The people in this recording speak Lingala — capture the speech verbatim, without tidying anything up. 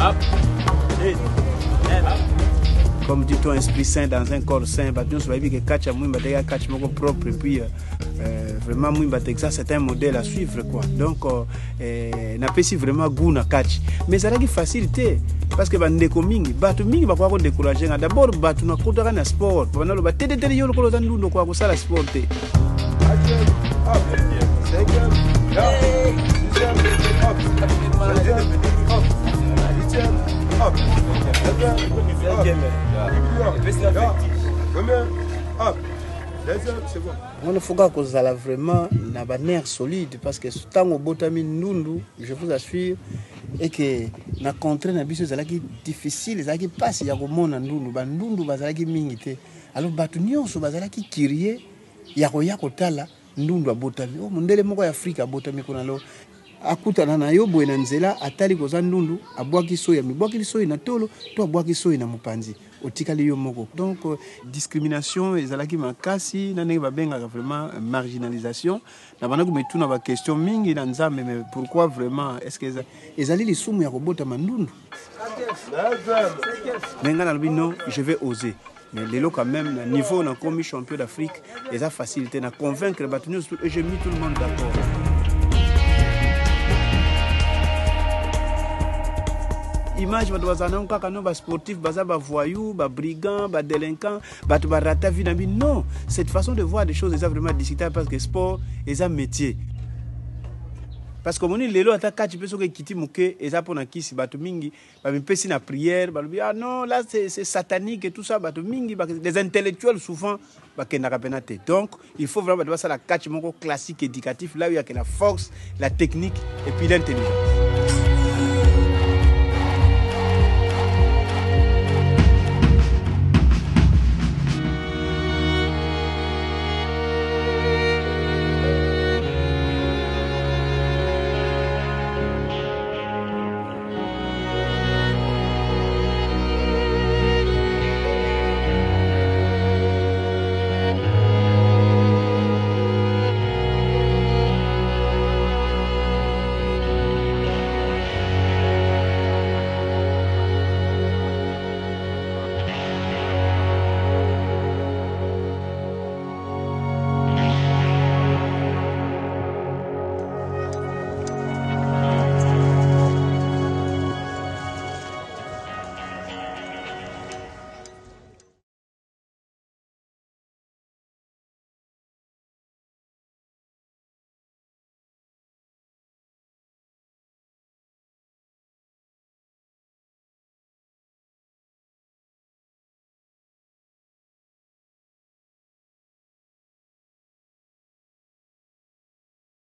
Hop. Et. Hop. Comme dit ton esprit saint dans un corps saint, bah, nous savons que catch à moi, bah, catch mon propre et puis euh, vraiment moi, bah, ça c'est un modèle à suivre quoi. Donc euh, n'a pas si vraiment goût na catch, mais ça a une facilité parce que bah ndeko mingi, bah tu mingi bah quoi décourager. D'abord bah tu n'as pas de sport, bah non bah tete tete yolo kolo tandu ndo quoi ko sala sport te. On ne faut pas que ça vraiment na nerf solide parce que tant au botami nundu, je vous assure, et que na contre na biso zalaki difficile, zalaki passe ya komona ndundu, ba ndundu bazalaki mingi te. Alors batu nyonso bazalaki kirie ya koya kotala ndundu abotami. Oh mondele moko ya Afrika abotami kuna lo. Akutana na yo boye na nzela atali koza ndundu abwaki soya mibwaki soya na tolo to abwaki soya na mupanzi otikali yo moko. Donc euh, discrimination ezalaki makasi na ndenge babengaka vraiment marginalisation na bana ko metuna ba question mingi na nzambe, mais pourquoi vraiment est-ce que ezali lisumu ya kobota mandundu menga na lobino je vais oser. Mais les lots quand même, le niveau na comme champion d'Afrique, ils ont facilité à convaincre et j'ai mis tout le monde d'accord. Image badwazana kaka no ba sportif baza ba voyou ba brigand ba délinquant ba to ba rata vie na bi. Non, cette façon de voir des choses est vraiment discutable parce que sport est un métier. Parce que mon lelo ata kati peso ke kiti muke eza pona kisi bato mingi ba mipesi na prière ba ah non là c'est c'est satanique et tout ça bato mingi ba, des intellectuels souvent ba kenda kapenate. Donc il faut vraiment devoir ça la catch moko classique éducatif là où il y a que la force, la technique et puis l'intelligence.